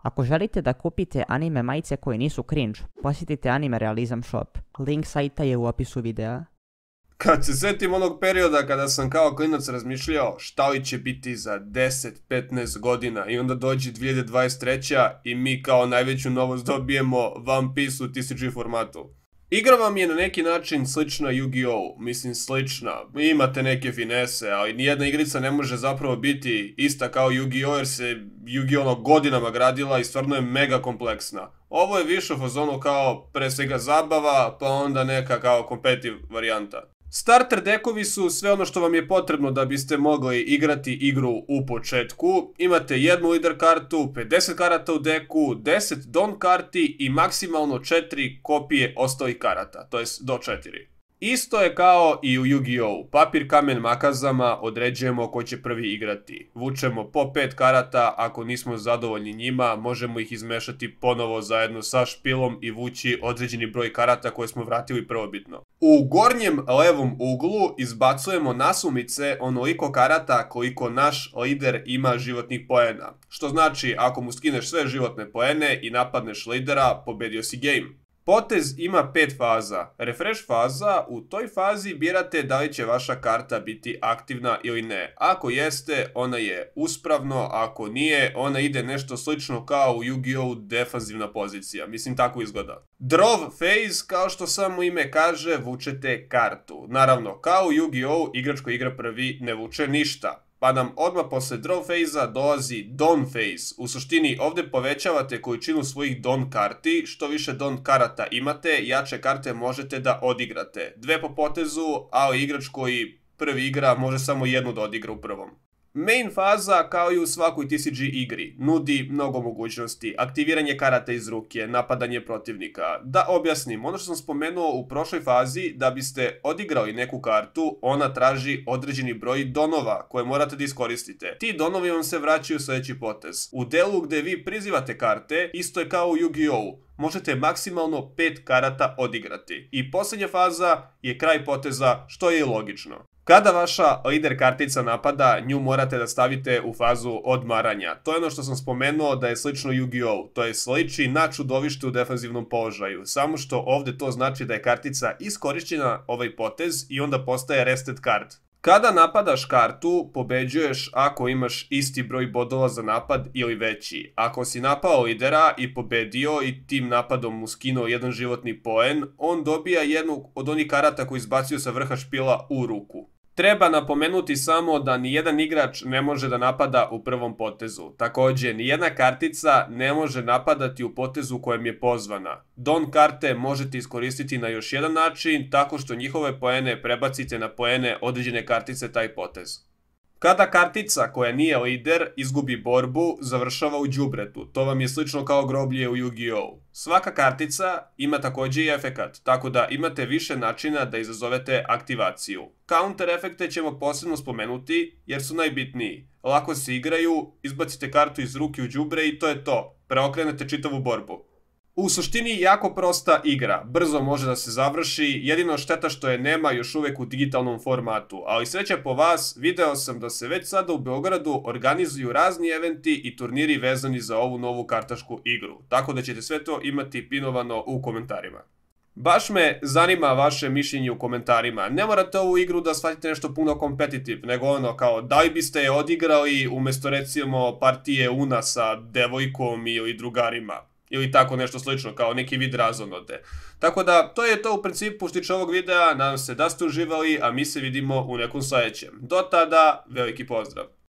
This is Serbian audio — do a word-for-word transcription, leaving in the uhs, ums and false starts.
Ako želite da kupite anime majice koje nisu cringe, posjetite Anime Realizam Shop. Link sajta je u opisu videa. Kad se sjetim onog perioda kada sam kao klinac razmišljao šta li će biti za deset petnaest godina i onda dođe dvije hiljade dvadeset treća i mi kao najveću novost dobijemo One Piece u T C G formatu. Igra vam je na neki način slična Yu-Gi-Oh! Mislim slična, imate neke finese, ali nijedna igrica ne može zapravo biti ista kao Yu-Gi-Oh! Jer se Yu-Gi-Oh! Godinama gradila i stvarno je mega kompleksna. Ovo je više u fazonu kao pre svega zabava, pa onda neka kao competitive varijanta. Starter dekovi su sve ono što vam je potrebno da biste mogli igrati igru u početku. Imate jednu lider kartu, pedeset karata u deku, deset don karti i maksimalno četiri kopije ostalih karata, to jest do četiri. Isto je kao i u Yu-Gi-Oh! Papir, kamen, makazama određujemo ko će prvi igrati. Vučemo po pet karata, ako nismo zadovoljni njima, možemo ih izmešati ponovo zajedno sa špilom i vući određeni broj karata koje smo vratili prvobitno. U gornjem levom uglu izbacujemo nasumice onoliko karata koliko naš lider ima životnih poena. Što znači, ako mu skineš sve životne poene i napadneš lidera, pobedio si game. Potez ima pet faza. Refresh faza, u toj fazi birate da li će vaša karta biti aktivna ili ne. Ako jeste, ona je uspravno, ako nije, ona ide nešto slično kao u Yu-Gi-Oh! Defanzivna pozicija. Mislim, tako izgleda. Draw phase, kao što samo ime kaže, vučete kartu. Naravno, kao u Yu-Gi-Oh! Igrač koji igra prvi ne vuče ništa. Pa nam odmah posle draw phase-a dolazi don phase. U suštini ovdje povećavate količinu svojih don karti, što više don karata imate, jače karte možete da odigrate. Dve po potezu, ali igrač koji prvi igra može samo jednu da odigra u prvom. Main faza, kao i u svakoj T C G igri, nudi mnogo mogućnosti, aktiviranje karata iz ruke, napadanje protivnika. Da objasnim, ono što sam spomenuo u prošloj fazi, da biste odigrali neku kartu, ona traži određeni broj donova koje morate da iskoristite. Ti donovi vam se vraćaju u sljedeći potez. U delu gdje vi prizivate karte, isto je kao u Yu-Gi-Oh! Možete maksimalno pet karata odigrati. I posljednja faza je kraj poteza, što je i logično. Kada vaša lider kartica napada, nju morate da stavite u fazu odmaranja. To je ono što sam spomenuo da je slično Yu-Gi-Oh! To je sliči na čudovište u defanzivnom položaju. Samo što ovdje to znači da je kartica iskorišćena ovaj potez i onda postaje rested card. Kada napadaš kartu, pobeđuješ ako imaš isti broj bodova za napad ili veći. Ako si napao lidera i pobedio i tim napadom mu skinuo jedan životni poen, on dobija jednu od onih karata koji izbacio sa vrha špila u ruku. Treba napomenuti samo da nijedan igrač ne može da napada u prvom potezu. Također, nijedna kartica ne može napadati u potezu kojem je pozvana. Don karte možete iskoristiti na još jedan način, tako što njihove poene prebacite na poene određene kartice taj potez. Kada kartica koja nije lider izgubi borbu, završava u đubretu. To vam je slično kao groblje u Yu-Gi-Oh! Svaka kartica ima također i efekat, tako da imate više načina da izazovete aktivaciju. Counter efekte ćemo posebno spomenuti jer su najbitniji. Lako se igraju, izbacite kartu iz ruke u đubre i to je to. Preokrenete čitavu borbu. U suštini jako prosta igra, brzo može da se završi, jedino šteta što je nema još uvijek u digitalnom formatu, ali sreća po vas, video sam da se već sada u Beogradu organizuju razni eventi i turniri vezani za ovu novu kartašku igru, tako da ćete sve to imati pinovano u komentarima. Baš me zanima vaše mišljenje u komentarima, ne morate ovu igru da shvatite nešto puno kompetitiv, nego ono kao da li biste je odigrali umjesto recimo partije Una sa devojkom ili drugarima. Ili tako nešto slično, kao neki vid razonode. Tako da, to je to u principu što tiče ovog videa, nadam se da ste uživali, a mi se vidimo u nekom sljedećem. Do tada, veliki pozdrav!